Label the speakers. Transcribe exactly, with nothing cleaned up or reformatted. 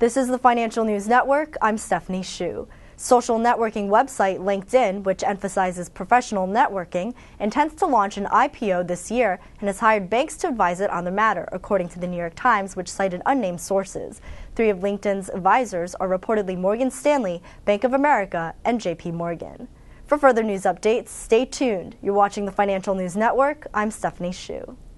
Speaker 1: This is the Financial News Network. I'm Stephanie Shu. Social networking website LinkedIn, which emphasizes professional networking, intends to launch an I P O this year and has hired banks to advise it on the matter, according to the New York Times, which cited unnamed sources. Three of LinkedIn's advisors are reportedly Morgan Stanley, Bank of America, and J P Morgan. For further news updates, stay tuned. You're watching the Financial News Network. I'm Stephanie Shu.